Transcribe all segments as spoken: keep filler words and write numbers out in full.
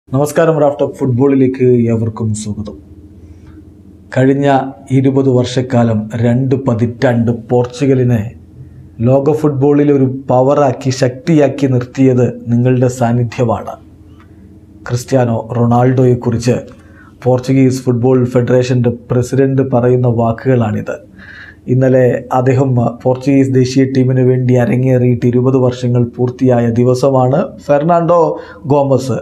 നമസ്കാരം. Raf talk ഫുട്ബോളിലേക്ക് ഏവർക്കും സ്വാഗതം. കഴിഞ്ഞ ഇരുപത് വർഷക്കാലം രണ്ട് പതിറ്റാണ്ട് പോർച്ചുഗലിനെ ലോക ഫുട്ബോളിൽ ഒരു പവറാക്കി ശക്തിയാക്കി നിർത്തിയത് നിങ്ങളുടെ സാന്നിധ്യമാണ്. ക്രിസ്ത്യാനോ റൊണാൾഡോയെക്കുറിച്ച് പോർച്ചുഗീസ് ഫുട്ബോൾ ഫെഡറേഷൻ്റെ പ്രസിഡന്റ് പറയുന്ന വാക്കുകളാണിത്. ഇന്നലെ അദ്ദേഹം പോർച്ചുഗീസ് ദേശീയ ടീമിന് വേണ്ടി അരങ്ങേറിയിട്ട് ഇരുപത് വർഷങ്ങൾ പൂർത്തിയായ ദിവസമാണ്. ഫെർണാണ്ടോ ഗോമസ്,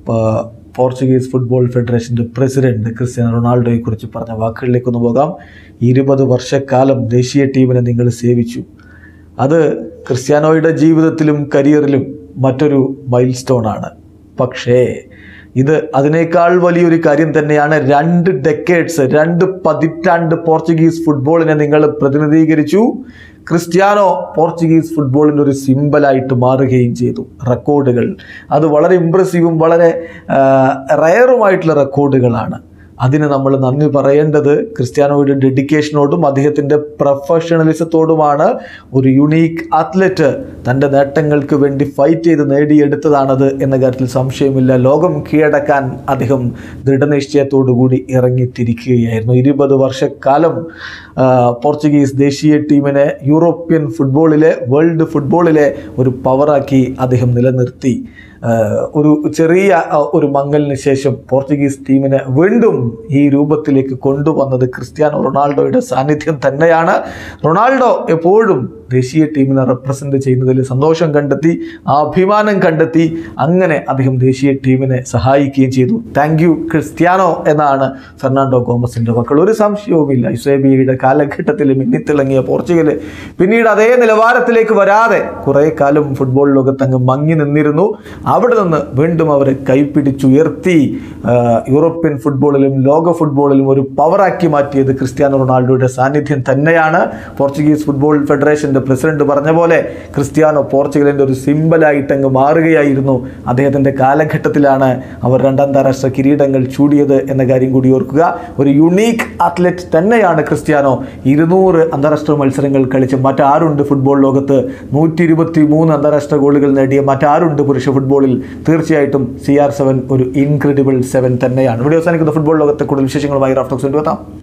പോർച്ചുഗീസ് ഫുട്ബോൾ ഫെഡറേഷൻ്റെ പ്രസിഡന്റ് ക്രിസ്ത്യാനോ റൊണാൾഡോയെക്കുറിച്ച് പറഞ്ഞ വാക്കുകളിലേക്കൊന്ന് പോകാം. ഇരുപത് വർഷക്കാലം ദേശീയ ടീമിനെ നിങ്ങൾ സേവിച്ചു. അത് ക്രിസ്ത്യാനോയുടെ ജീവിതത്തിലും കരിയറിലും മറ്റൊരു മൈൽ സ്റ്റോണാണ്. പക്ഷേ ഇത് അതിനേക്കാൾ വലിയൊരു കാര്യം തന്നെയാണ്. രണ്ട് ഡെക്കേഡ്സ്, രണ്ട് പതിറ്റാണ്ട് പോർച്ചുഗീസ് ഫുട്ബോളിനെ നിങ്ങൾ പ്രതിനിധീകരിച്ചു. ക്രിസ്ത്യാനോ പോർച്ചുഗീസ് ഫുട്ബോളിൻ്റെ ഒരു സിമ്പലായിട്ട് മാറുകയും ചെയ്തു. റെക്കോർഡുകൾ അത് വളരെ ഇംപ്രസീവും വളരെ റയറുമായിട്ടുള്ള റെക്കോർഡുകളാണ്. അതിന് നമ്മൾ നന്ദി പറയേണ്ടത് ക്രിസ്ത്യാനോയുടെ ഡെഡിക്കേഷനോടും അദ്ദേഹത്തിൻ്റെ പ്രൊഫഷണലിസത്തോടുമാണ്. ഒരു യുണീക്ക് അത്ലറ്റ് തൻ്റെ നേട്ടങ്ങൾക്ക് വേണ്ടി ഫൈറ്റ് ചെയ്ത് നേടിയെടുത്തതാണത് എന്ന കാര്യത്തിൽ സംശയമില്ല. ലോകം കീഴടക്കാൻ അദ്ദേഹം ദൃഢനിശ്ചയത്തോടു കൂടി ഇറങ്ങിത്തിരിക്കുകയായിരുന്നു. ഇരുപത് വർഷക്കാലം പോർച്ചുഗീസ് ദേശീയ ടീമിനെ യൂറോപ്യൻ ഫുട്ബോളിലെ, വേൾഡ് ഫുട്ബോളിലെ ഒരു പവറാക്കി അദ്ദേഹം നിലനിർത്തി. ഒരു ചെറിയ ഒരു മങ്ങലിന് ശേഷം പോർച്ചുഗീസ് ടീമിനെ വീണ്ടും ഈ രൂപത്തിലേക്ക് കൊണ്ടുവന്നത് ക്രിസ്ത്യാനോ റൊണാൾഡോയുടെ സാന്നിധ്യം തന്നെയാണ്. റൊണാൾഡോ എപ്പോഴും ദേശീയ ടീമിനെ റെപ്രസെൻ്റ് ചെയ്യുന്നതിൽ സന്തോഷം കണ്ടെത്തി, അഭിമാനം കണ്ടെത്തി. അങ്ങനെ അദ്ദേഹം ദേശീയ ടീമിനെ സഹായിക്കുകയും ചെയ്തു. താങ്ക് യു ക്രിസ്ത്യാനോ എന്നാണ് ഫെർണാണ്ടോ ഗോമസിൻ്റെ വാക്കുകൾ. ഒരു സംശയവുമില്ല, യുസേബിയയുടെ കാലഘട്ടത്തിൽ മിന്നിത്തിളങ്ങിയ പോർച്ചുഗൽ പിന്നീട് അതേ നിലവാരത്തിലേക്ക് വരാതെ കുറേ കാലം ഫുട്ബോൾ ലോകത്തങ്ങ് മങ്ങി നിന്നിരുന്നു. അവിടെ നിന്ന് വീണ്ടും അവരെ കൈപ്പിടിച്ചുയർത്തി യൂറോപ്യൻ ഫുട്ബോളിലും ലോക ഫുട്ബോളിലും ഒരു പവറാക്കി മാറ്റിയത് ക്രിസ്ത്യാനോ റൊണാൾഡോയുടെ സാന്നിധ്യം തന്നെയാണ്. പോർച്ചുഗീസ് ഫുട്ബോൾ ഫെഡറേഷൻ്റെ പ്രസിഡന്റ് പറഞ്ഞ പോലെ ക്രിസ്ത്യാനോ പോർച്ചുഗലിൻ്റെ ഒരു സിമ്പലായിട്ടങ്ങ് മാറുകയായിരുന്നു. അദ്ദേഹത്തിൻ്റെ കാലഘട്ടത്തിലാണ് അവർ രണ്ട് അന്താരാഷ്ട്ര കിരീടങ്ങൾ ചൂടിയത് എന്ന കാര്യം കൂടി ഓർക്കുക. ഒരു യുണീക്ക് അത്ലറ്റ് തന്നെയാണ് ക്രിസ്ത്യാനോ. ഇരുന്നൂറ് അന്താരാഷ്ട്ര മത്സരങ്ങൾ കളിച്ച് മറ്റാരുണ്ട് ഫുട്ബോൾ ലോകത്ത്? നൂറ്റി ഇരുപത്തി മൂന്ന് അന്താരാഷ്ട്ര ഗോളുകൾ നേടിയ മറ്റാരുണ്ട് പുരുഷ ഫുട്ബോളിൽ? തീർച്ചയായിട്ടും സി ആർ സെവൻ ഒരു ഇൻക്രെഡിബിൾ സെവൻ തന്നെയാണ്. ഇവിടെ അവസാനിക്കുന്ന ഫുട്ബോൾ ലോകത്തെ കൂടുതൽ വിശേഷങ്ങളുമായി റാഫ് ടോക്സ് കൊണ്ടുവെത്താം.